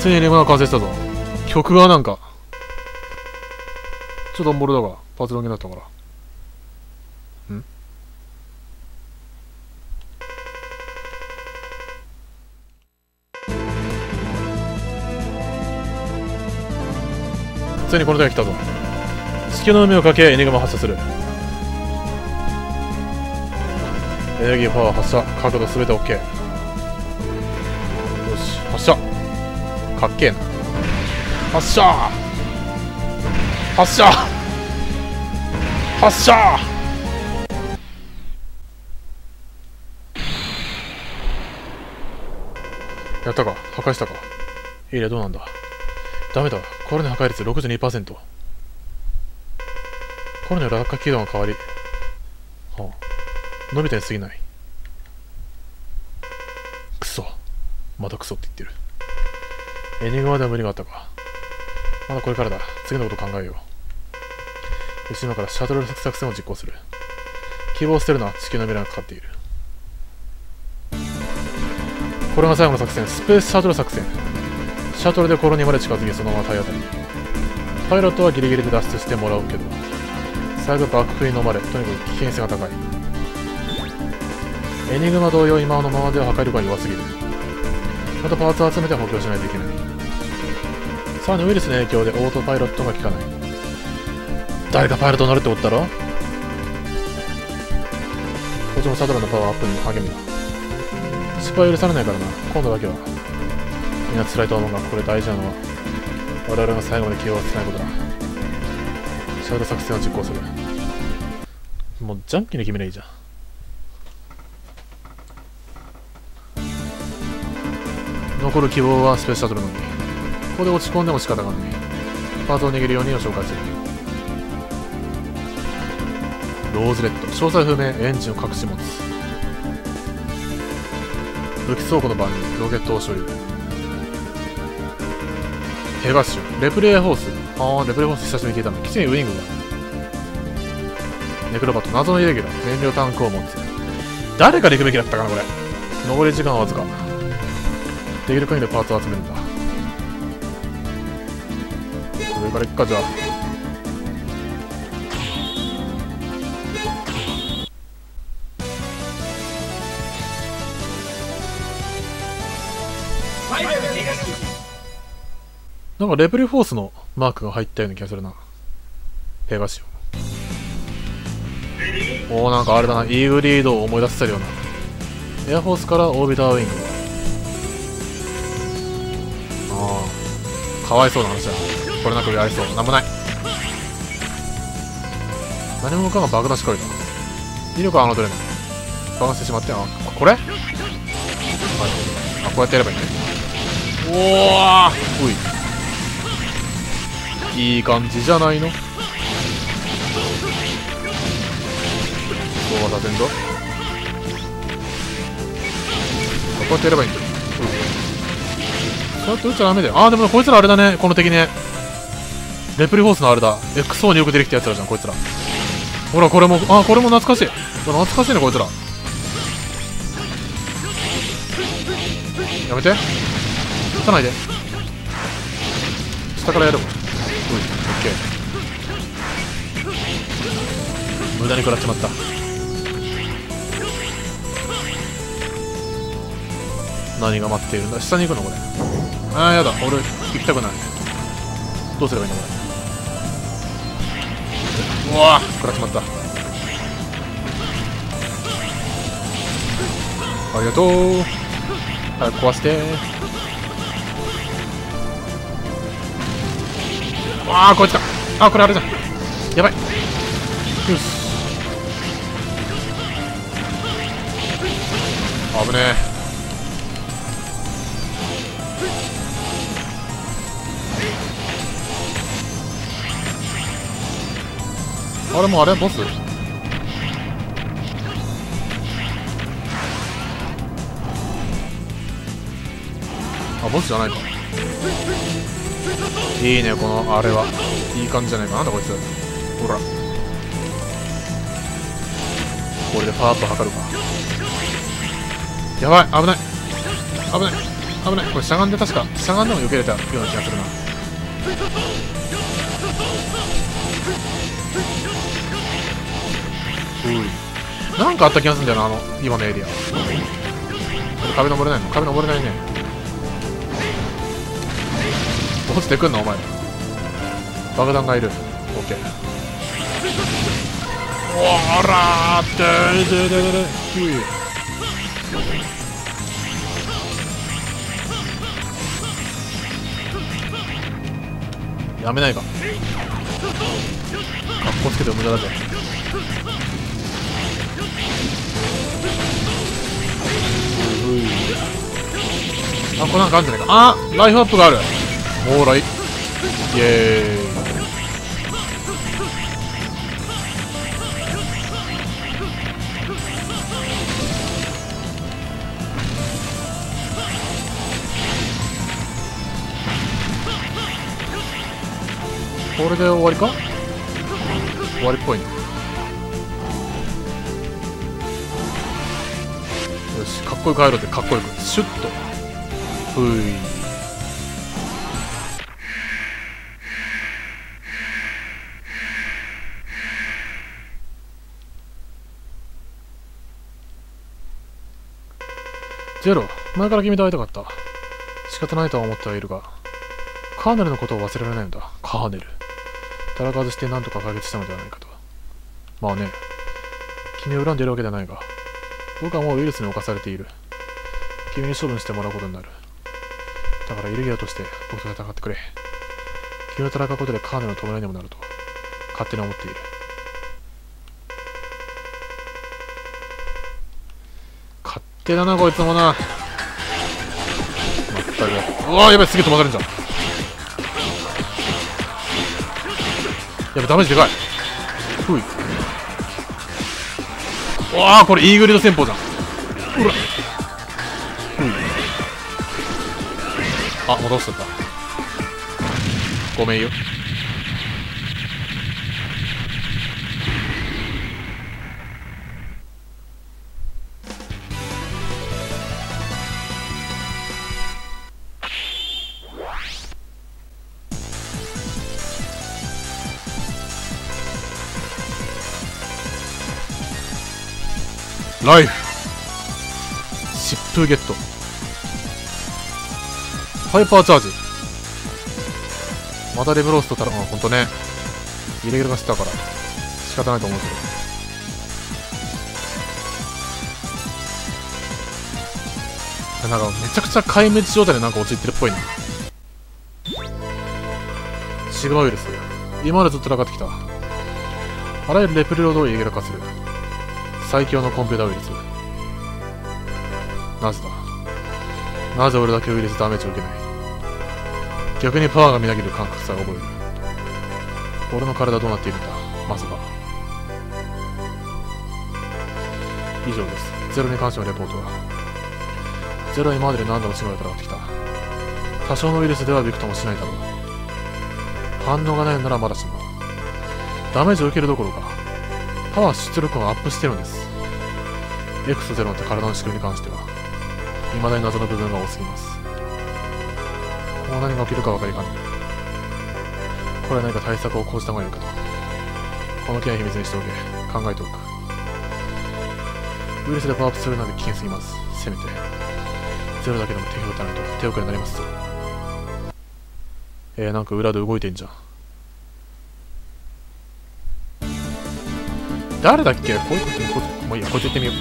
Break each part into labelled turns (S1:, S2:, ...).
S1: ついにレモンが完成したぞ。曲がなんかちょっとオンボロだがパズルになったから。ついにこの手が来たぞ。地球の海をかけエニグマを発射する。エネルギーパワー発射、角度すべて OK。 よし発射。かっけえな。発射発射発射。やったか。破壊したか。いいね。どうなんだ。ダメだ。コロネ破壊率 62%。 コロネ落下軌道が変わり、はあ、伸びたに過ぎない。クソ。またクソって言ってる。エニグマでは無理があったか。まだこれからだ。次のことを考えよう。よし、今からシャトル作戦を実行する。希望を捨てるのは地球の未来がかかっている。これが最後の作戦、スペースシャトル作戦。シャトルでコロニーまで近づき、そのまま体当たり。パイロットはギリギリで脱出してもらうけど、最後爆風に飲まれ、とにかく危険性が高い。エニグマ同様、今のままでは破壊力が弱すぎる。またパーツを集めて補強しないといけない。さらにウイルスの影響でオートパイロットが効かない。誰かパイロットになるってことだろ。こっちもシャトルのパワーアップに励みだ。失敗は許されないからな。今度だけはみんな辛いと思うが、これ大事なのは我々が最後まで気をつけないことだ。シャトル作戦を実行する。もうジャンキーに決めりゃいいじゃん。残る希望はスペースシャトルのみ。ここで落ち込んでも仕方がない。パーツを握るようにを紹介する。ローズレッド、詳細不明、エンジンを隠し持つ。武器倉庫の番にロケットを所有。ペガッシュ、レプレイフォース。レプレイフォース久しぶりに聞いたの。基地にウィングが。ネクロバット、謎のイレギュラー、燃料タンクを持つ。誰が行くべきだったかな、これ。残り時間はわずか。できる限りでパーツを集めるんだ。上から行くか、じゃあ。なんかレプリフォースのマークが入ったような気がするな。ペガシオ。おお、なんかあれだな。イーグリードを思い出させるような。エアフォースからオービターウィング。ああ、かわいそうな話だ。これなくやりそう。なんもない。何者かが爆弾仕掛けた。威力は侮れない。爆弾してしまって、これ、はい、こうやってやればいいね。おお、うい。いい感じじゃないの。そうはさせんぞ。こうやってやればいいんだよ。そうやって撃っちゃダメだよ。でもこいつらあれだね、この敵ね。レプリフォースのあれだ。XO によく出てきたやつらじゃん、こいつら。ほら、これも、これも懐かしい。懐かしいね、こいつら。やめて。撃たないで。下からやるわ。オッケー。無駄に食らっちまった。何が待っているんだ。下に行くのこれ。やだ。俺行きたくない。どうすればいいんだこれ。うわー、食らっちまった。ありがとう。早く壊して。こいつか。これあれじゃん。やばい。よし。危ねえ。あれもうあれボス？ボスじゃないか。いいね、このあれはいい感じじゃないか。なんだこいつ。ほら、これでパーッと測るか。やばい、危ない危ない。 危ない。これしゃがんで、確かしゃがんでも避けれたような気がするな。なんかあった気がするんだよな、今のエリア。壁登れないの？壁登れないね。落ちてくんな、お前。爆弾がいる。オッケー。おらーってやめないか。かっこつけて無駄だぜ。あ、これなんかあるんじゃないか。あ、ライフアップがある。オーライ。イエーイ。これで終わりか？終わりっぽいね。よし、かっこよく入ろうって。かっこよくシュッと。ふい。ゼロ、前から君と会いたかった。仕方ないとは思ってはいるが、カーネルのことを忘れられないんだ。カーネル。たらかずして何とか解決したのではないかと。まあね、君を恨んでいるわけではないが、僕はもうウイルスに侵されている。君に処分してもらうことになる。だからイレギュラーとして僕と戦ってくれ。君を戦うことでカーネルの弔いにもなると勝手に思っている。勝手だなこいつもな。まったく。うわーやばい、すげえ飛ばされるじゃん。やべ、ダメージでかい。ふい。うわあ、これイーグリッド戦法じゃん。うら。ふい。あ、戻しちゃった。ごめんよ。ライフ疾風ゲットハイパーチャージ。またレブローストたら、ほんとね、イレギュラーがしてたから仕方ないと思うけど、なんかめちゃくちゃ壊滅状態でなんか陥ってるっぽいな。シグマウイルス、今までずっと戦ってきた。あらゆるレプリロードをイレギュラー化する最強のコンピューターウイルス。なぜだ、なぜ俺だけウイルスダメージを受けない。逆にパワーがみなぎる感覚さえ覚える。俺の体どうなっているんだ、まずは。以上です。ゼロに関してのレポートは。ゼロは今までで何度も違う戦ってきた。多少のウイルスではびくともしないだろう。反応がないならまだしも、ダメージを受けるどころかパワー出力がアップしてるんです。エクソゼロって体の仕組みに関しては未だに謎の部分が多すぎます。こう何が起きるか分かりかねない。これは何か対策を講じた方がいいかと。この件は秘密にしておけ。考えておく。ウイルスでパワーアップするなんて危険すぎます。せめてゼロだけでも手を打たないと手遅れになりますぞ。なんか裏で動いてんじゃん。誰だっけ？こいつ、もういいや、こいつ行ってみよう。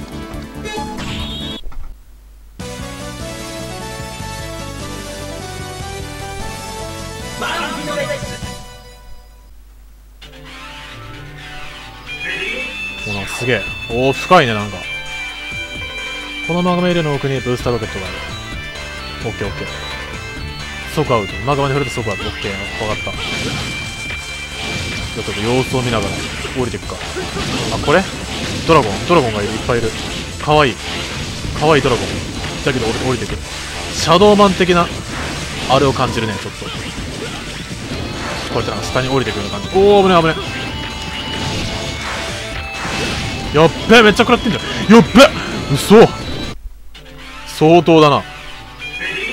S1: お、なんかすげえ。おー、深いね、なんか。このマグマエリアの奥にブースターロケットがある。オッケーオッケー。即アウト。マグマに触れて即アウト。オッケー。わかった。ちょっと様子を見ながら降りていくか。あ、これドラゴンがいる。いっぱいいる。かわいいドラゴンだけど降りてくる。シャドーマン的なあれを感じるね。ちょっとこうやってなんか下に降りてくるような感じ。おお、危ね危ね。やっべえ、めっちゃ食らってんじゃん。やっべえ、嘘、相当だな。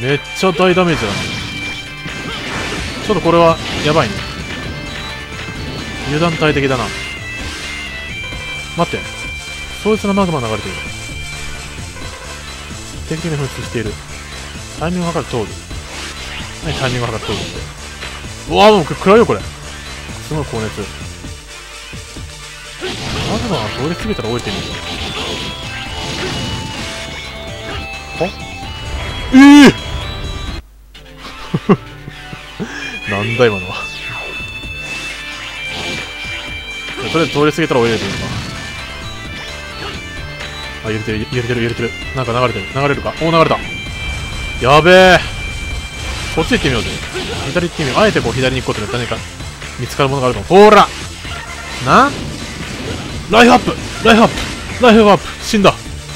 S1: めっちゃ大ダメージだな。ちょっとこれはやばいね。油断大敵だな。待って、壮絶なマグマ流れている。敵に噴出している。タイミングを測って通る。何タイミングを測って通るって。うわー、もう暗いよこれ。すごい高熱。マグマは通り過ぎたら降りてみる。なんだ今のは。とりあえず通り過ぎたら降りれてるのか。あ、揺れてる揺れてる揺れてる。なんか流れてる。流れるか。おお、流れた。やべえ。こっち行ってみようぜ。左行ってみよう。あえてこう左に行くことで何か見つかるものがあると思う。ほーらな、ライフアップライフアップライフアップ。死んだ。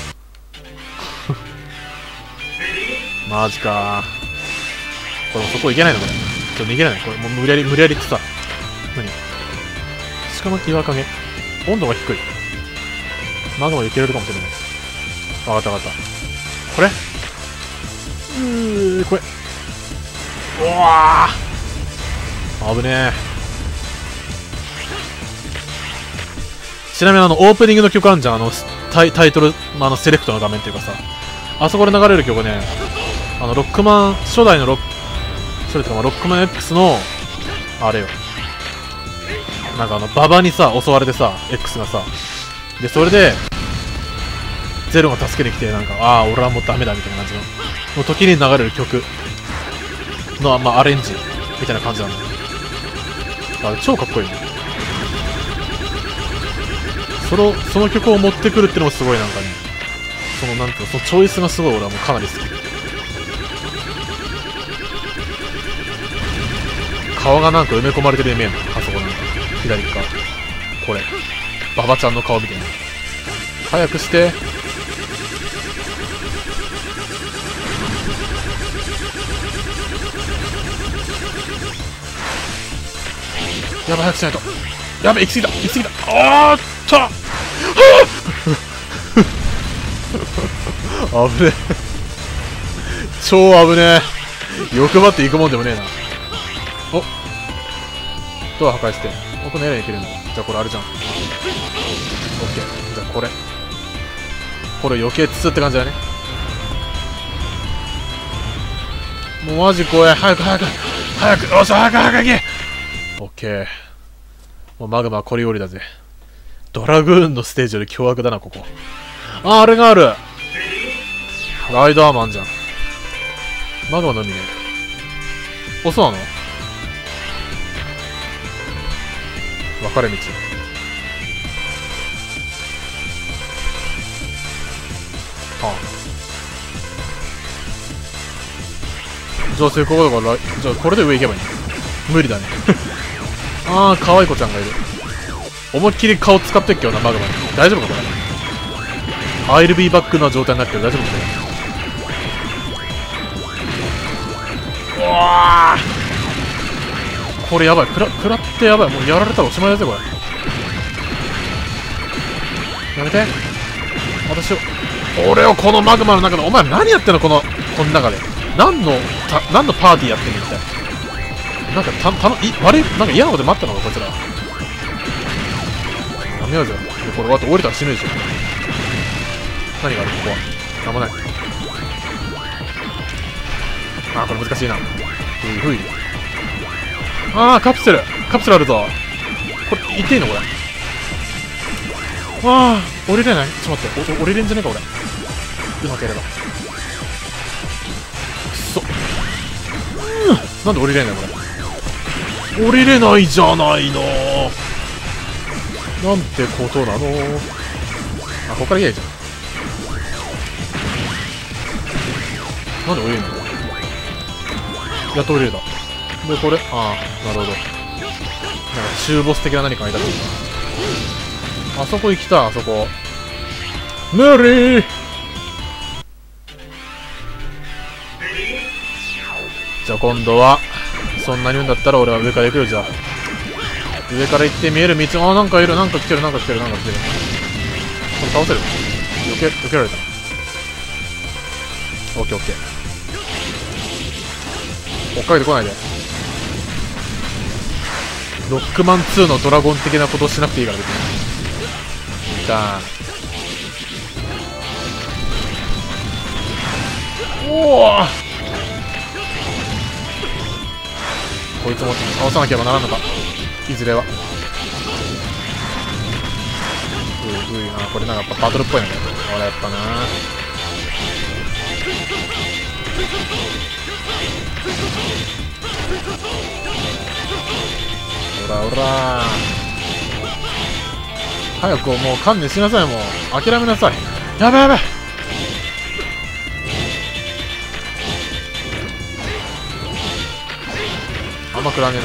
S1: マジかー。これもそこ行けないのこれ。ちょっと逃げれない。これもう無理やりってさ。何鹿の岩陰。温度が低い。マグマいけれるかもしれない。わかったわかった。これこれ。うわー危ねえ。ちなみにオープニングの曲あるじゃん。タイトル、セレクトの画面っていうかさ。あそこで流れる曲ね。ロックマン、初代のロックマン X の、あれよ。なんか馬場にさ、襲われてさ、X がさ。で、それで、ゼロが助けに来て、なんか、ああ、俺はもうダメだみたいな感じの時に流れる曲の、アレンジみたいな感じなんだよ。あれ、超かっこいいね。その曲を持ってくるってのもすごいなんかね、なんていうの、そのチョイスがすごい俺はもうかなり好き。顔がなんか埋め込まれてるように見えるの。あそこなんか、左側。これ。馬場ちゃんの顔みたいな。早くして。やばい、早くしないと。やべ、行き過ぎた行き過ぎた。あーっと危ねえ。超危ねえ。欲張って行くもんでもねえな。お、ドア破壊して奥のエレン行けるんだ。じゃあこれあれじゃん。オッケー。じゃあこれ余計つって感じだね。もうマジ怖い。早くよし、早く行け。オッケー。もうマグマはこりごりだぜ。ドラグーンのステージより凶悪だなここ。あれがある。ライダーマンじゃん。マグマの海ね。お、そうなの？分かれ道。はあ。じゃあ成功だから、じゃあこれで上行けばいいの？無理だね。ああ、可愛い子ちゃんがいる。思いっきり顔使ってっけどな、マグマに。大丈夫かこれ。I'll be back の状態になってる。大丈夫かこれ。うわー、これやばい。食らってやばい。もうやられたらおしまいだぜこれ。やめて。俺をこのマグマの中で。お前何やってんのこの中で。何のパーティーやってんのみたいな。なんか悪い、なんか嫌なこと待ったのかこいつら。やめようぜ。これ終わって降りたら死ぬでしょ。何があるここは。なんもない。あー、これ難しいな。ふい。あー、カプセルあるぞ。これ行っていいのこれ。あー、降りれない。ちょっと待って、降りれんじゃねえか俺。うまければ。くそ。なんで降りれないのこれ。降りれないじゃないの。なんてことなの。あ、ここから行けばいいじゃん。なんで降りれんの。やっと降りれた。で、これ、ああ、なるほど。なんか中ボス的な何かがいたとか。あそこ行きたい、あそこ。無理。じゃあ今度は、そんなに言うんだったら俺は上から行くよ。じゃあ上から行って見える道。あ、なんかいる。なんか来てる。これ倒せる。避けられたな。オッケー。 追っかけてこないで。ロックマン2のドラゴン的なことしなくていいから別に。いたー。おお、こいつも倒さなければならんのか、いずれは。これなんかやっぱバトルっぽいな、これやっぱな。ほらほら、早くもう観念しなさい。もう諦めなさい。やべやべ、あんま食らねえ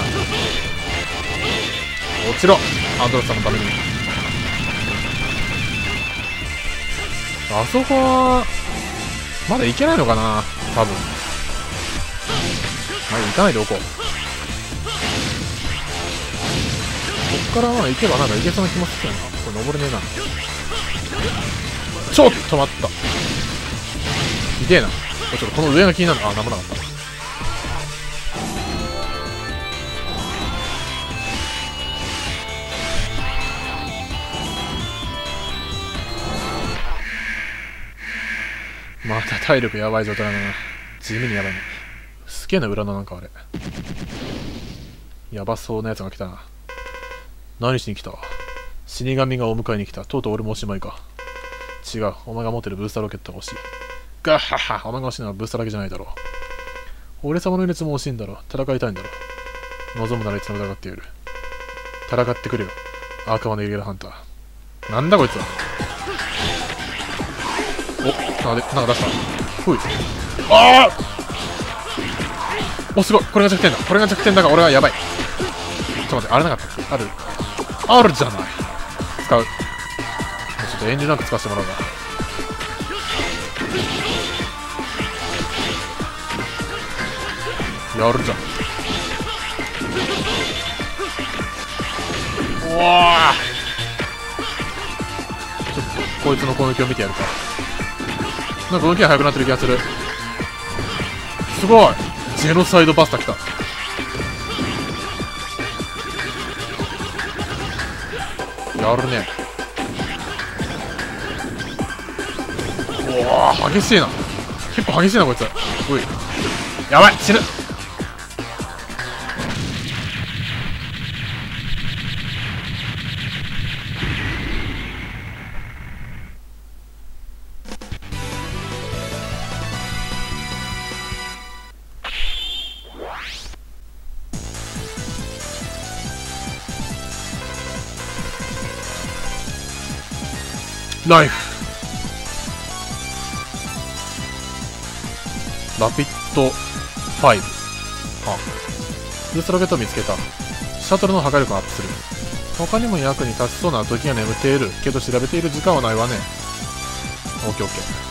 S1: な。落ちろ、アンドロスさんのために。あそこはまだ行けないのかな、多分。まだ行かないでおこう。こっからまだ行けばなんか行けそうな気もするよな。これ登れねえな。ちょっと待った、痛えな。ちょっとこの上が気になる。あ、なんもなかった。また体力やばい状態だな。地味にやばいね。すげえな、裏のなんかあれ。やばそうなやつが来たな。何しに来た？死神がお迎えに来た。とうとう俺もおしまいか。違う。お前が持ってるブースターロケットが欲しい。ガッハッハ。お前が欲しいのはブースターだけじゃないだろう。俺様の命も欲しいんだろう。戦いたいんだろう。望むならいつでも戦ってやる。戦ってくれよ。悪魔のイリアルハンター。なんだこいつは。お、なんか出した。ほい。ああ、お、すごい。これが弱点だ。これが弱点だが俺はやばい。ちょっと待って、あれなかった。あるじゃない。使う。ちょっと遠慮なく使わせてもらうわ。やるじゃん。おわ、ちょっとこいつの攻撃を見てやるか。なんか動きが速くなってる気がする。すごい、ジェノサイドバスター来た。やるね。おお、激しいな。結構激しいなこいつ。おい、やばい、死ぬ。ライフラピッド5。あ、ブーストロケットを見つけた。シャトルの破壊力をアップする。他にも役に立ちそうな時が眠っているけど調べている時間はないわね。オッケーオッケー。